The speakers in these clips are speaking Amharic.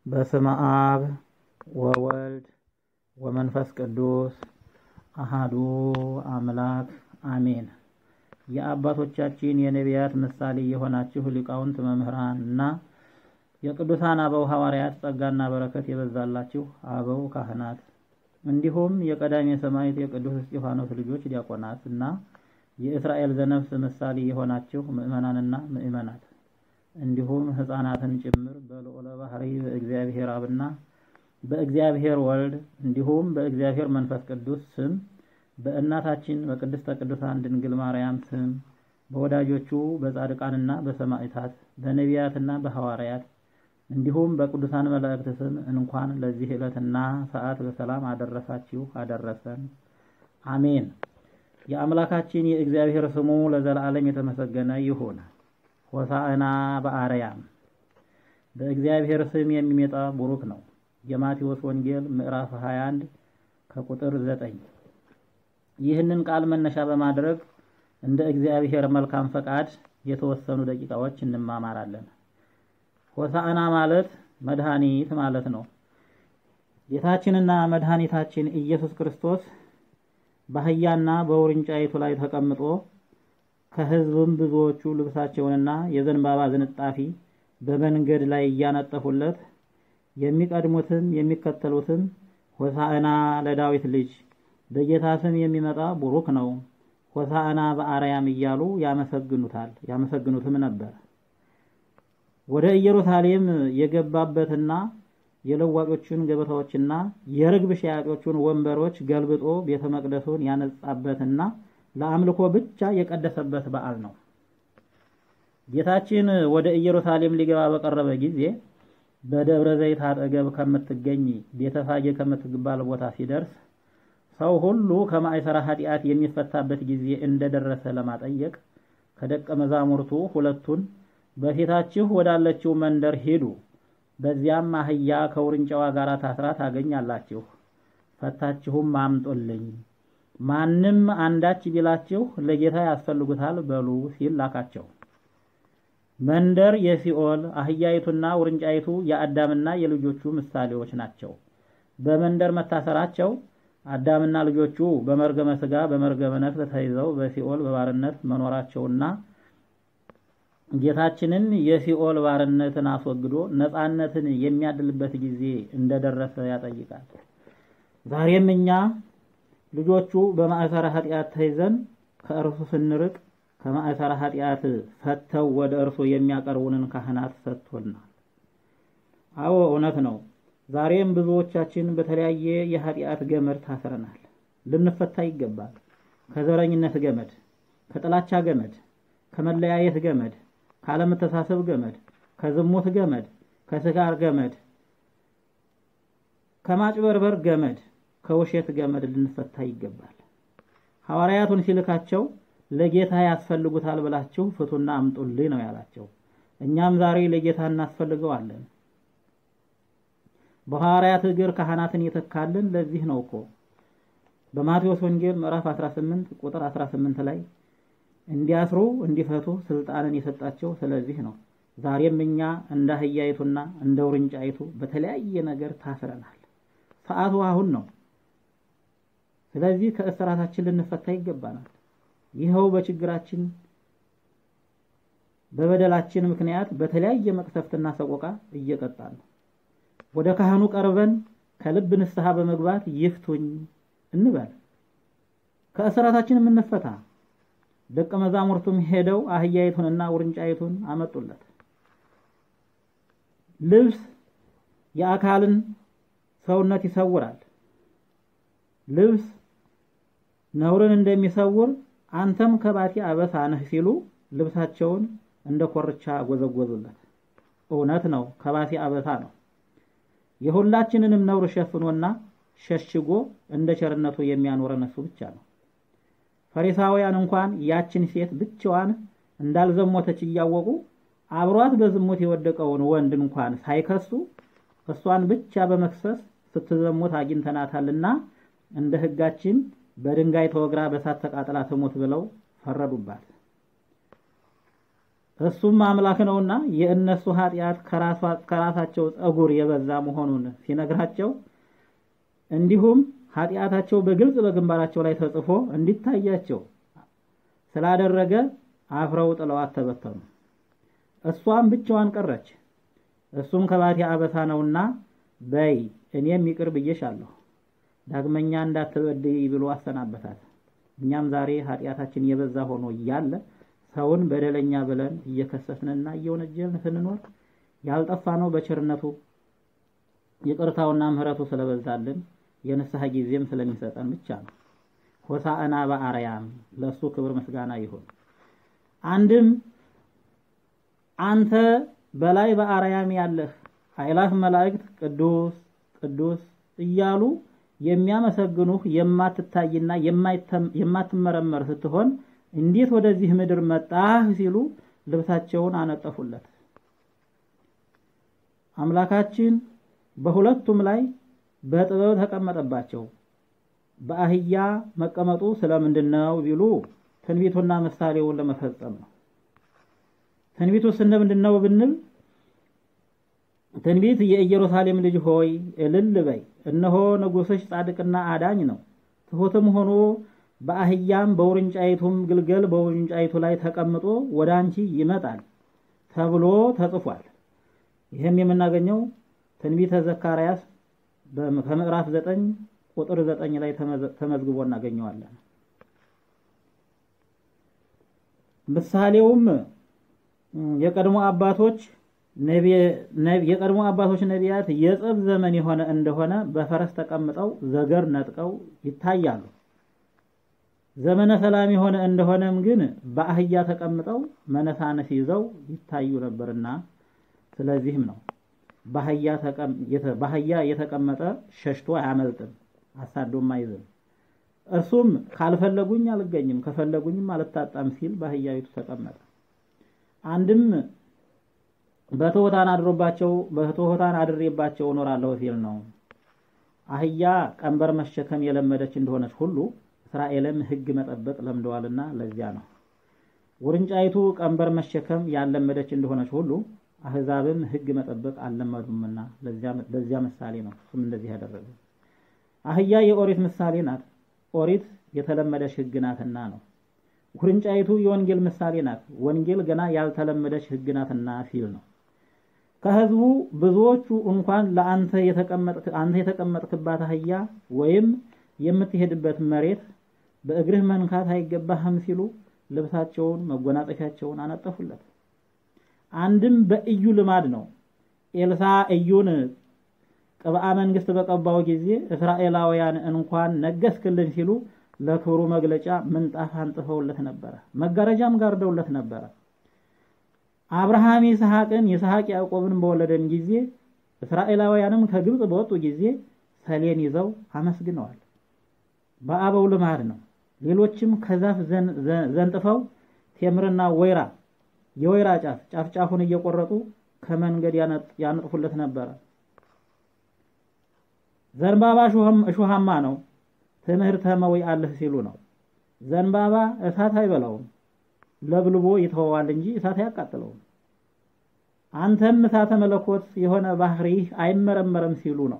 በስመ አብ ወወልድ ወመንፈስ ቅዱስ አሃዱ አምላክ አሜን። የአባቶቻችን የነቢያት ምሳሌ የሆናችሁ ሊቃውንት መምህራንና የቅዱሳን አበው ሐዋርያት ጸጋና በረከት የበዛላችሁ አበው ካህናት እንዲሁም የቀዳሜ ሰማዕት የቅዱስ እስጢፋኖስ ልጆች ዲያቆናትና የእስራኤል ዘነፍስ ምሳሌ የሆናችሁ ምእመናንና ምእመናት እንዲሁም ሕፃናትን ጭምር በልዑለ ባሕሪ በእግዚአብሔር አብና በእግዚአብሔር ወልድ እንዲሁም በእግዚአብሔር መንፈስ ቅዱስ ስም በእናታችን በቅድስተ ቅዱሳን ድንግል ማርያም ስም በወዳጆቹ በጻድቃንና በሰማዕታት በነቢያትና በሐዋርያት እንዲሁም በቅዱሳን መላእክት ስም እንኳን ለዚህ ዕለትና ሰዓት በሰላም አደረሳችሁ አደረሰን። አሜን። የአምላካችን የእግዚአብሔር ስሙ ለዘላለም የተመሰገነ ይሁን። ሆሳዕና በአርያም። በእግዚአብሔር ስም የሚመጣ ቡሩክ ነው። የማቴዎስ ወንጌል ምዕራፍ 21 ከቁጥር 9። ይህንን ቃል መነሻ በማድረግ እንደ እግዚአብሔር መልካም ፈቃድ የተወሰኑ ደቂቃዎች እንማማራለን። ሆሳዕና ማለት መድኃኒት ማለት ነው። ጌታችንና መድኃኒታችን ኢየሱስ ክርስቶስ በአህያና በውርንጫይቱ ላይ ተቀምጦ ከሕዝብም ብዙዎቹ ልብሳቸውንና የዘንባባ ዝንጣፊ በመንገድ ላይ እያነጠፉለት የሚቀድሙትም የሚከተሉትም ሆሳዕና ለዳዊት ልጅ በጌታ ስም የሚመጣ ቡሩክ ነው፣ ሆሳዕና በአርያም እያሉ ያመሰግኑትም ነበር። ወደ ኢየሩሳሌም የገባበትና የለዋጮችን ገበታዎችና የርግብ ሻጮችን ወንበሮች ገልብጦ ቤተ መቅደሱን ያነጻበትና ለአምልኮ ብቻ የቀደሰበት በዓል ነው። ጌታችን ወደ ኢየሩሳሌም ሊገባ በቀረበ ጊዜ በደብረ ዘይት አጠገብ ከምትገኝ ቤተፋጌ ከምትባል ቦታ ሲደርስ ሰው ሁሉ ከማይሰራ ኃጢአት የሚፈታበት ጊዜ እንደደረሰ ለማጠየቅ ከደቀ መዛሙርቱ ሁለቱን በፊታችሁ ወዳለችው መንደር ሂዱ፣ በዚያም አህያ ከውርንጫዋ ጋር ታስራ ታገኛላችሁ፣ ፈታችሁም አምጡልኝ፣ ማንም አንዳች ቢላችሁ ለጌታ ያስፈልጉታል በሉ ሲል ላካቸው። መንደር የሲኦል አህያይቱና ውርንጫይቱ የአዳምና የልጆቹ ምሳሌዎች ናቸው። በመንደር መታሰራቸው አዳምና ልጆቹ በመርገመ ሥጋ በመርገመ ነፍስ ተይዘው በሲኦል በባርነት መኖራቸውና ጌታችንን የሲኦል ባርነትን አስወግዶ ነፃነትን የሚያድልበት ጊዜ እንደደረሰ ያጠይቃል። ዛሬም እኛ ልጆቹ በማእሰረ ኃጢአት ተይዘን ከእርሱ ስንርቅ ከማእሰረ ኃጢአት ፈተው ወደ እርሱ የሚያቀርቡንን ካህናት ሰጥቶናል። አዎ እውነት ነው። ዛሬም ብዙዎቻችን በተለያየ የኃጢአት ገመድ ታስረናል። ልንፈታ ይገባል። ከዘረኝነት ገመድ፣ ከጥላቻ ገመድ፣ ከመለያየት ገመድ፣ ካለመተሳሰብ ገመድ፣ ከዝሙት ገመድ፣ ከስካር ገመድ፣ ከማጭበርበር ገመድ፣ ከውሸት ገመድ ልንፈታ ይገባል። ሐዋርያቱን ሲልካቸው ለጌታ ያስፈልጉታል ብላችሁ ፍቱና አምጡልኝ ነው ያላቸው። እኛም ዛሬ ለጌታ እናስፈልገዋለን። በሐዋርያት እግር ካህናትን የተካልን ለዚህ ነው እኮ በማቴዎስ ወንጌል ምዕራፍ 18 ቁጥር 18 ላይ እንዲያስሩ እንዲፈቱ ስልጣንን የሰጣቸው ስለዚህ ነው። ዛሬም እኛ እንደ አህያይቱና እንደ ውርንጫይቱ በተለያየ ነገር ታስረናል። ሰዓቱ አሁን ነው። ስለዚህ ከእስራታችን ልንፈታ ይገባናል። ይኸው በችግራችን በበደላችን ምክንያት በተለያየ መቅሰፍትና ሰቆቃ እየቀጣን ነው። ወደ ካህኑ ቀርበን ከልብ ንስሐ በመግባት ይፍቱኝ እንበል፣ ከእስራታችን እንፈታ። ደቀ መዛሙርቱም ሄደው አህያይቱንና ውርንጫይቱን አመጡለት። ልብስ የአካልን ሰውነት ይሰውራል። ልብስ ነውርን እንደሚሰውር አንተም ከባቲ አበሳ ነህ ሲሉ ልብሳቸውን እንደ ኮርቻ ጎዘጎዙለት። እውነት ነው፣ ከባቲ አበሳ ነው። የሁላችንንም ነውር ሸፍኖና ሸሽጎ እንደ ቸርነቱ የሚያኖረን እሱ ብቻ ነው። ፈሪሳውያን እንኳን ያችን ሴት ብቻዋን እንዳልዘሞተች እያወቁ አብሯት በዝሙት የወደቀውን ወንድ እንኳን ሳይከሱ እሷን ብቻ በመክሰስ ስትዘሙት አግኝተናታልና እንደ ሕጋችን በድንጋይ ተወግራ በሳት ተቃጥላ ትሞት ብለው ፈረዱባት። እሱም አምላክ ነውና የእነሱ ኃጢአት ከራሳቸው ጸጉር የበዛ መሆኑን ሲነግራቸው እንዲሁም ኃጢአታቸው በግልጽ በግንባራቸው ላይ ተጽፎ እንዲታያቸው ስላደረገ አፍረው ጥለዋት ተበተኑ። እሷም ብቻዋን ቀረች። እሱም ከባቲ አበሳ ነውና በይ እኔም ይቅር ብዬሻለሁ ዳግመኛ እንዳትበድይ ብሎ አሰናበታት። እኛም ዛሬ ኃጢአታችን የበዛ ሆኖ እያለ ሰውን በደለኛ ብለን እየከሰስንና እየወነጀልን ስንኖር ያልጠፋነው በቸርነቱ ይቅርታውና ምህረቱ ስለበዛልን የንስሐ ጊዜም ስለሚሰጠን ብቻ ነው። ሆሳዕና በአርያም ለሱ ክብር ምስጋና ይሁን። አንድም አንተ በላይ በአርያም ያለህ አእላፍ መላእክት ቅዱስ ቅዱስ እያሉ የሚያመሰግኑህ የማትታይና የማትመረመር ስትሆን እንዴት ወደዚህ ምድር መጣህ ሲሉ ልብሳቸውን አነጠፉለት። አምላካችን በሁለቱም ላይ በጥበብ ተቀመጠባቸው። በአህያ መቀመጡ ስለምንድነው ቢሉ ትንቢቱና ምሳሌውን ለመፈጸም ነው። ትንቢቱ ስለምንድነው ብንል ትንቢት የኢየሩሳሌም ልጅ ሆይ እልል በይ እነሆ ንጉሥሽ ጻድቅና አዳኝ ነው ትሑትም ሆኖ በአህያም በውርንጫይቱም ግልገል በውርንጫይቱ ላይ ተቀምጦ ወዳንቺ ይመጣል ተብሎ ተጽፏል። ይሄም የምናገኘው ትንቢተ ዘካርያስ በምዕራፍ 9 ቁጥር 9 ላይ ተመዝግቦ እናገኘዋለን። ምሳሌውም የቀድሞ አባቶች ነቢያት የጸብ ዘመን የሆነ እንደሆነ በፈረስ ተቀምጠው ዘገር ነጥቀው ይታያሉ። ዘመነ ሰላም የሆነ እንደሆነም ግን በአህያ ተቀምጠው መነሳነስ ይዘው ይታዩ ነበርና ስለዚህም ነው በአህያ የተቀመጠ ሸሽቶ አያመልጥም አሳዶም አይዝም። እርሱም ካልፈለጉኝ አልገኝም ከፈለጉኝም አልታጣም ሲል በአህያይቱ ተቀመጠ። አንድም በትሑታን አድሬባቸው እኖራለሁ ሲል ነው። አህያ ቀንበር መሸከም የለመደች እንደሆነች ሁሉ እስራኤልም ሕግ መጠበቅ ለምደዋልና ለዚያ ነው። ውርንጫይቱ ቀንበር መሸከም ያለመደች እንደሆነች ሁሉ አህዛብም ሕግ መጠበቅ አልለመዱምና ለዚያ ምሳሌ ነው እሱም እንደዚህ ያደረገ። አህያ የኦሪት ምሳሌ ናት። ኦሪት የተለመደች ሕግ ናትና ነው። ውርንጫይቱ የወንጌል ምሳሌ ናት። ወንጌል ገና ያልተለመደች ሕግ ናትና ሲል ነው። ከህዝቡ ብዙዎቹ እንኳን ለአንተ የተቀመጥክባት አህያ ወይም የምትሄድበት መሬት በእግርህ መንካት አይገባህም ሲሉ ልብሳቸውን መጎናጸፊያቸውን አነጠፉለት። አንድም በኢዩ ልማድ ነው። ኤልሳ ኢዩን ቅብአ መንግስት በቀባው ጊዜ እስራኤላውያን እንኳን ነገስክልን ሲሉ ለክብሩ መግለጫ ምንጣፍ አንጥፈውለት ነበር። መጋረጃም ጋርደውለት ነበር። አብርሃም ይስሐቅን ይስሐቅ ያዕቆብን በወለደን ጊዜ እስራኤላውያንም ከግብጽ በወጡ ጊዜ ሰሌን ይዘው አመስግነዋል። በአበው ልማድ ነው። ሌሎችም ከዛፍ ዘንጥፈው ቴምርና ወይራ የወይራ ጫፉን እየቆረጡ ከመንገድ ያነጥፉለት ነበር። ዘንባባ እሾሃማ ነው ትምህርተ መዊ አለህ ሲሉ ነው። ዘንባባ እሳት አይበላውም ለብልቦ ይተዋል እንጂ እሳት ያቃጥለውም። አንተም እሳተ መለኮት የሆነ ባህሪህ አይመረመርም ሲሉ ነው።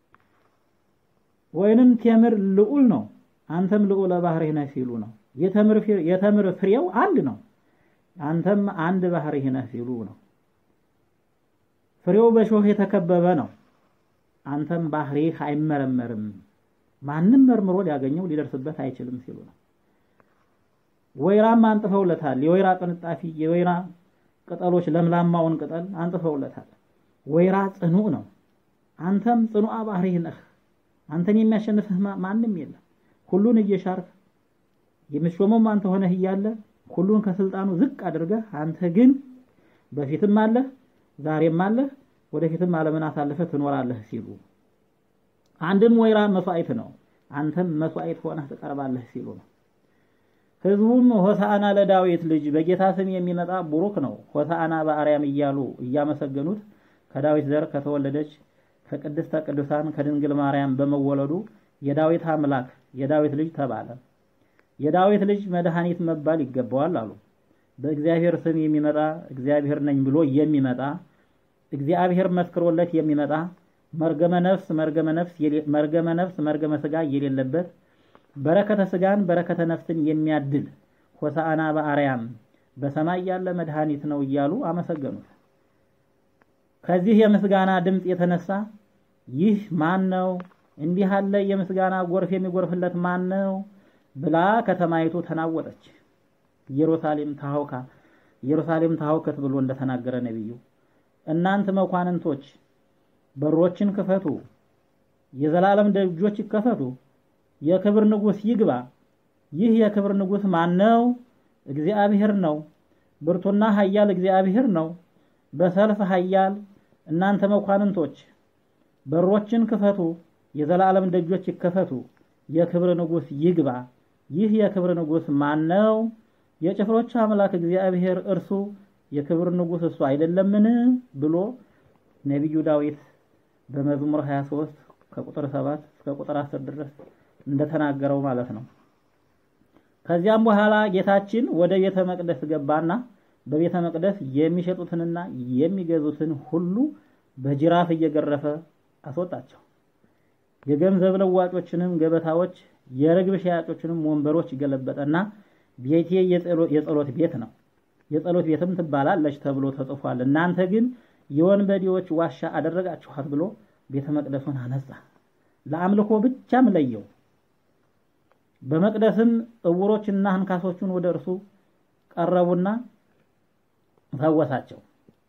ወይንም ቴምር ልዑል ነው አንተም ልዑለ ባህሪህ ነህ ሲሉ ነው። የተምር ፍሬው አንድ ነው አንተም አንድ ባህሪህ ነህ ሲሉ ነው። ፍሬው በሾህ የተከበበ ነው አንተም ባህሪህ አይመረመርም ማንም መርምሮ ሊያገኘው ሊደርስበት አይችልም ሲሉ ነው። ወይራም አንጥፈውለታል። የወይራ ቅንጣፊ የወይራ ቅጠሎች ለምላማውን ቅጠል አንጥፈውለታል። ወይራ ጽኑዕ ነው አንተም ጽኑዓ ባህሪህ ነህ አንተን የሚያሸንፍህ ማንም የለም። ሁሉን እየሻርክ የምትሾመው አንተ ሆነህ እያለ ሁሉን ከስልጣኑ ዝቅ አድርገህ አንተ ግን በፊትም አለህ ዛሬም አለህ ወደፊትም ዓለምን አሳልፈህ ትኖራለህ ሲሉ አንድም ወይራ መስዋዕት ነው አንተም መስዋዕት ሆነህ ትቀርባለህ ሲሉ ነው። ህዝቡም ሆሳዕና ለዳዊት ልጅ በጌታ ስም የሚመጣ ቡሩክ ነው ሆሳዕና በአርያም እያሉ እያመሰገኑት ከዳዊት ዘር ከተወለደች ከቅድስተ ቅዱሳን ከድንግል ማርያም በመወለዱ የዳዊት አምላክ የዳዊት ልጅ ተባለ። የዳዊት ልጅ መድኃኒት መባል ይገባዋል አሉ። በእግዚአብሔር ስም የሚመጣ እግዚአብሔር ነኝ ብሎ የሚመጣ እግዚአብሔር መስክሮለት የሚመጣ መርገመ ነፍስ መርገመ ሥጋ የሌለበት በረከተ ሥጋን በረከተ ነፍስን የሚያድል ሆሳዕና በአርያም በሰማይ ያለ መድኃኒት ነው እያሉ አመሰገኑት። ከዚህ የምስጋና ድምጽ የተነሳ ይህ ማን ነው? እንዲህ ያለ የምስጋና ጎርፍ የሚጎርፍለት ማን ነው? ብላ ከተማይቱ ተናወጠች። ኢየሩሳሌም ታውከት ብሎ እንደተናገረ ነብዩ እናንተ መኳንንቶች በሮችን ክፈቱ፣ የዘላለም ደጆች ይከፈቱ፣ የክብር ንጉስ ይግባ። ይህ የክብር ንጉስ ማን ነው? እግዚአብሔር ነው። ብርቱና ኃያል እግዚአብሔር ነው። በሰልፍ ኃያል። እናንተ መኳንንቶች በሮችን ክፈቱ፣ የዘላለም ደጆች ይከፈቱ፣ የክብር ንጉስ ይግባ። ይህ የክብር ንጉስ ማን ነው? የጭፍሮች አምላክ እግዚአብሔር እርሱ የክብር ንጉስ እሱ አይደለምን? ብሎ ነብዩ ዳዊት በመዝሙር 23 ከቁጥር 7 እስከ ቁጥር 10 ድረስ እንደተናገረው ማለት ነው። ከዚያም በኋላ ጌታችን ወደ ቤተ መቅደስ ገባና በቤተ መቅደስ የሚሸጡትንና የሚገዙትን ሁሉ በጅራፍ እየገረፈ አስወጣቸው። የገንዘብ ለዋጮችንም ገበታዎች፣ የርግብ ሻጮችንም ወንበሮች ገለበጠና ቤቴ የጸሎት ቤት ነው፣ የጸሎት ቤትም ትባላለች ተብሎ ተጽፏል። እናንተ ግን የወንበዴዎች ዋሻ አደረጋችኋት ብሎ ቤተ መቅደሱን አነጻ። ለአምልኮ ብቻም ለየው። በመቅደስም እውሮችና አንካሶቹን ወደ እርሱ ቀረቡና ፈወሳቸው።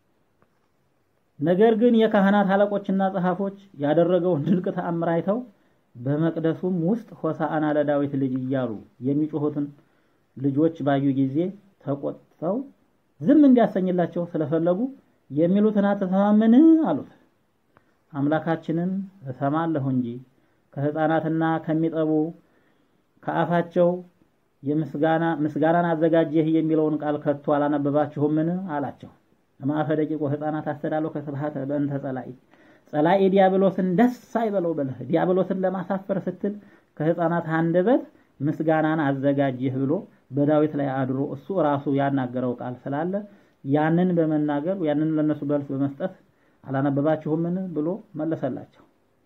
ነገር ግን የካህናት አለቆችና ጸሐፎች ያደረገውን ድንቅ ተአምር አይተው በመቅደሱም ውስጥ ሆሳዕና ለዳዊት ልጅ እያሉ የሚጮሁትን ልጆች ባዩ ጊዜ ተቆጥተው ዝም እንዲያሰኝላቸው ስለፈለጉ የሚሉትን አትሰማምን አሉት። አምላካችንን እሰማለሁ እንጂ ከሕፃናትና ከሚጠቡ ከአፋቸው ምስጋናን አዘጋጀህ የሚለውን ቃል ከቶ አላነበባችሁምን አላቸው። ለማፈ ደቂቆ ሕፃናት አስተዳለው ከስብሐተ በእንተ ጸላኢ ዲያብሎስን ደስ አይበለው ብለህ ዲያብሎስን ለማሳፈር ስትል ከሕፃናት አንደበት ምስጋናን አዘጋጀህ ብሎ በዳዊት ላይ አድሮ እሱ ራሱ ያናገረው ቃል ስላለ ያንን በመናገር ያንን ለነሱ መልስ በመስጠት አላነበባችሁምን ብሎ መለሰላቸው።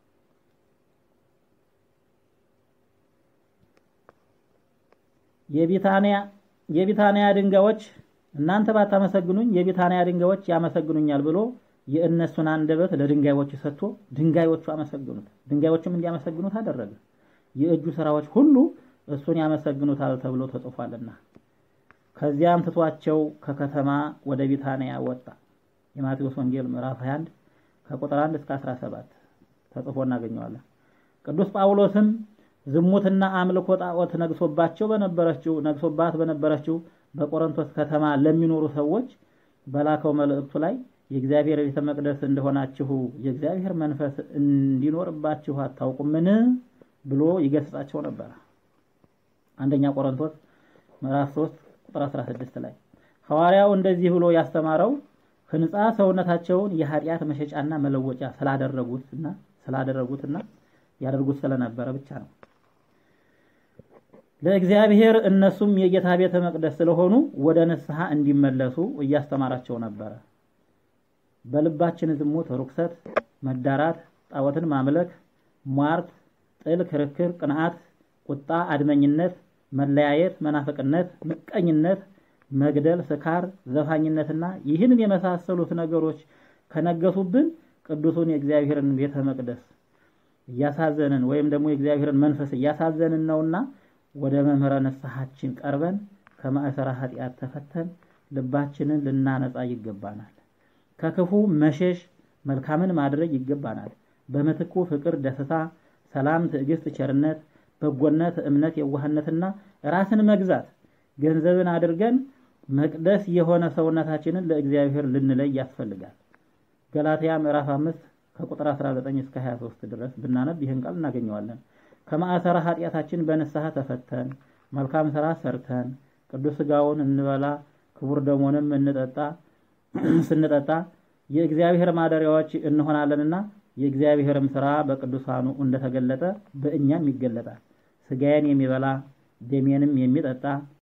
የቢታንያ ድንጋዮች እናንተ ባታመሰግኑኝ የቢታንያ ድንጋዮች ያመሰግኑኛል ብሎ የእነሱን አንደበት ለድንጋዮች ሰጥቶ ድንጋዮቹ አመሰግኑት፣ ድንጋዮችም እንዲያመሰግኑት አደረገ። የእጁ ስራዎች ሁሉ እሱን ያመሰግኑታል ተብሎ ተጽፏልና። ከዚያም ትቷቸው ከከተማ ወደ ቢታንያ ወጣ። የማቴዎስ ወንጌል ምዕራፍ 21 ከቁጥር 1 እስከ 17 ተጽፎ እናገኘዋለን። ቅዱስ ጳውሎስም ዝሙትና አምልኮ ጣዖት ነግሶባት በነበረችው በቆሮንቶስ ከተማ ለሚኖሩ ሰዎች በላከው መልእክቱ ላይ የእግዚአብሔር ቤተ መቅደስ እንደሆናችሁ የእግዚአብሔር መንፈስ እንዲኖርባችሁ አታውቁምን ብሎ ይገስጻቸው ነበር። አንደኛ ቆሮንቶስ ምዕራፍ 3 ቁጥር 16 ላይ ሐዋርያው እንደዚህ ብሎ ያስተማረው ሕንጻ ሰውነታቸውን የኃጢአት መሸጫና መለወጫ ስላደረጉትና ያደርጉት ስለነበረ ብቻ ነው። ለእግዚአብሔር እነሱም የጌታ ቤተ መቅደስ ስለሆኑ ወደ ንስሐ እንዲመለሱ እያስተማራቸው ነበር። በልባችን ዝሙት፣ ርኩሰት፣ መዳራት፣ ጣዖትን ማምለክ፣ ሟርት፣ ጥል፣ ክርክር፣ ቅንዓት፣ ቁጣ፣ አድመኝነት፣ መለያየት፣ መናፍቅነት፣ ምቀኝነት፣ መግደል፣ ስካር፣ ዘፋኝነትና ይህንን የመሳሰሉት ነገሮች ከነገሱብን ቅዱሱን የእግዚአብሔርን ቤተ መቅደስ እያሳዘንን ወይም ደግሞ የእግዚአብሔርን መንፈስ እያሳዘንን ነውና ወደ መምህረ ንስሐችን ቀርበን ከማእሰራ ኃጢአት ተፈተን ልባችንን ልናነጻ ይገባናል። ከክፉ መሸሽ መልካምን ማድረግ ይገባናል። በምትኩ ፍቅር፣ ደስታ፣ ሰላም፣ ትዕግስት፣ ቸርነት፣ በጎነት፣ እምነት፣ የዋህነትና ራስን መግዛት ገንዘብን አድርገን መቅደስ የሆነ ሰውነታችንን ለእግዚአብሔር ልንለይ ያስፈልጋል። ገላትያ ምዕራፍ 5 ከቁጥር 19 እስከ 23 ድረስ ብናነብ ይህን ቃል እናገኘዋለን። ከማእሰራ ኃጢአታችን በንስሐ ተፈተን መልካም ሥራ ሰርተን ቅዱስ ሥጋውን እንበላ ክቡር ደሙንም ስንጠጣ የእግዚአብሔር ማደሪያዎች እንሆናለንና የእግዚአብሔርም ሥራ በቅዱሳኑ እንደተገለጠ በእኛም ይገለጣል። ሥጋዬን የሚበላ ደሜንም የሚጠጣ